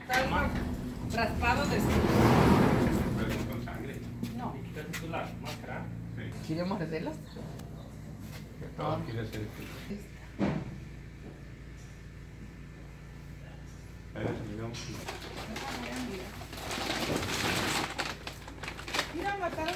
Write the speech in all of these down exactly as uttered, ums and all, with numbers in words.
Está algo raspado de Pero con sangre. No. ¿Y quitas tú la máscara? Sí. ¿Quiere morderlas? Que todo quiere hacer esto. A ver, si le damos Mira, mataron.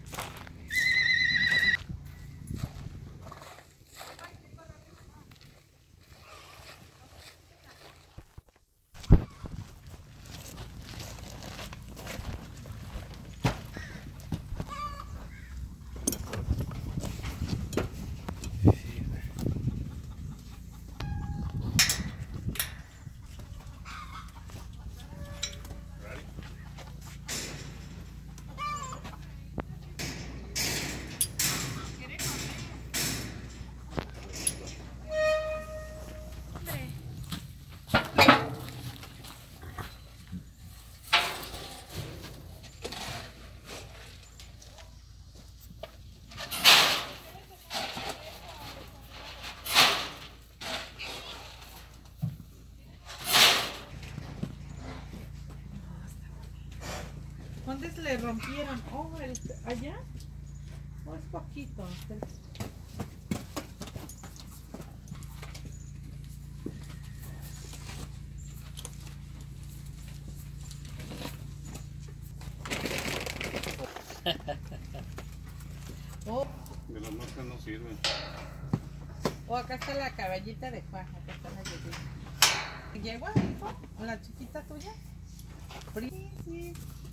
¿Dónde se le rompieron? Oh, el, allá. Oh, es poquito. Oh, de las moscas no sirven. oh, acá está la caballita de Juan. Acá está la yeguita. ¿Yegua, hijo? ¿O la chiquita tuya? Sí, sí.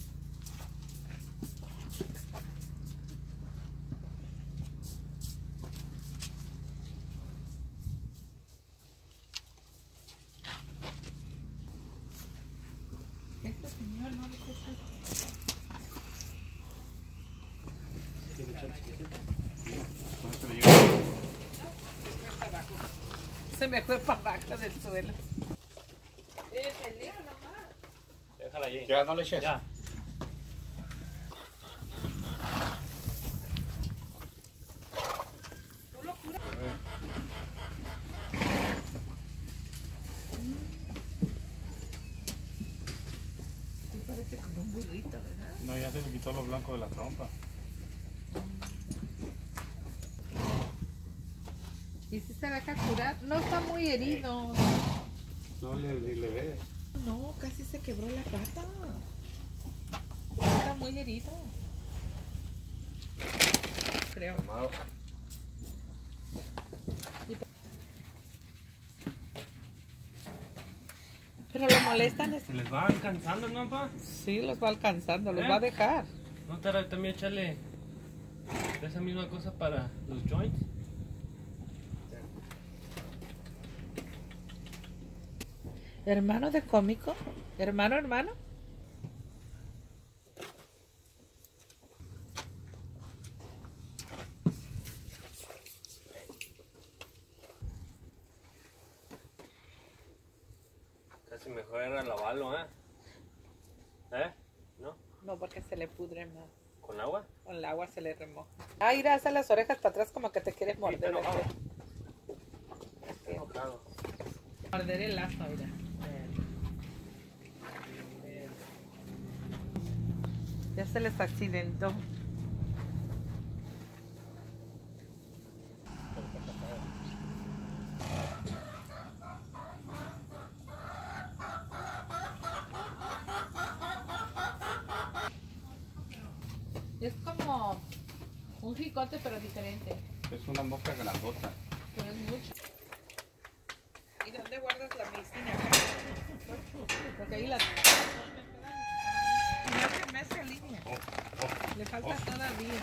Este señor no le gusta. Se me fue para abajo del suelo. Eh, pelea nomás. Déjala allí. Ya, no le eches. Ya. Tú lo curas. Sí, parece como un burrito, ¿verdad? No, ya se le quitó lo blanco de la trompa. ¿Y si se deja curar? No está muy herido. No le, ni le ves. No, casi se quebró la pata. Está muy herido. Creo. Calmado. Pero lo molestan. Es... Se les va alcanzando, ¿no, pa? Sí, los va alcanzando, los ¿Eh? va a dejar. ¿No te hará también echarle esa misma cosa para los joints? ¿Hermano de cómico? ¿Hermano, hermano? Casi mejor era lavarlo, ¿eh? ¿Eh? ¿No? No, porque se le pudre más. ¿Con agua? Con el agua se le remoja. Ah, ir a hacer las orejas para atrás como que te quieres morder. pero, ¿verdad? Estoy enojado. Morder el lazo, mira. Ya se les accidentó. Es como un jicote pero diferente. Es una mosca grandota. Pero es mucho. ¿Y dónde guardas la medicina? Porque ahí la... No se me hace línea. Le falta todavía.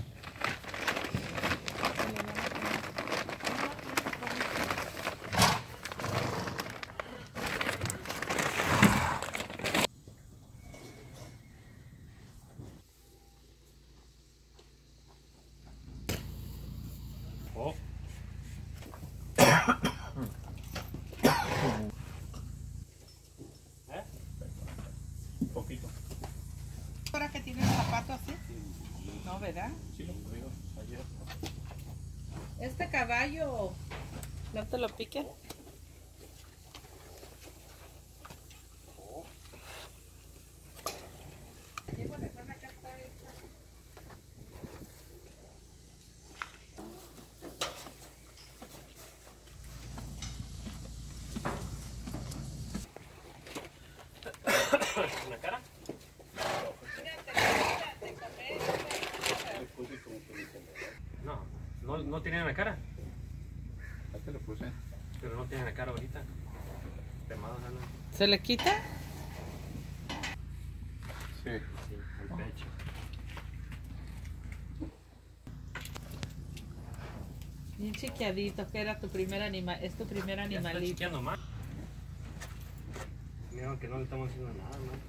Oh. ¿Eh? Un poquito. ¿Ahora que tiene el zapato así? No, ¿verdad? Sí, lo digo ayer. Este caballo, ¿no te lo piquen? ¿No tiene en la cara? Ya te lo puse. Pero no tiene en la cara ahorita. Quemado, ¿no? ¿Se le quita? Sí. Sí, el pecho. Bien chiquiadito, que era tu primer animal, es tu primer Ya está animalito. chiqueando más. Mira que no le estamos haciendo nada, ¿no?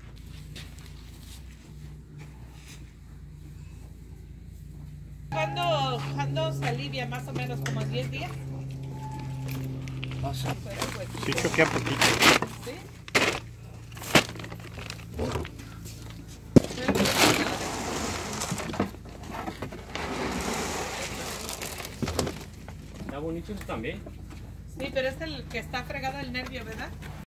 ¿Cuándo, ¿Cuándo se alivia? Más o menos como en diez días. Pasa. Fuera el huequito. Sí, choquea poquito. ¿Sí? Está bonito eso también. Sí, pero es el que está fregado el nervio, ¿verdad?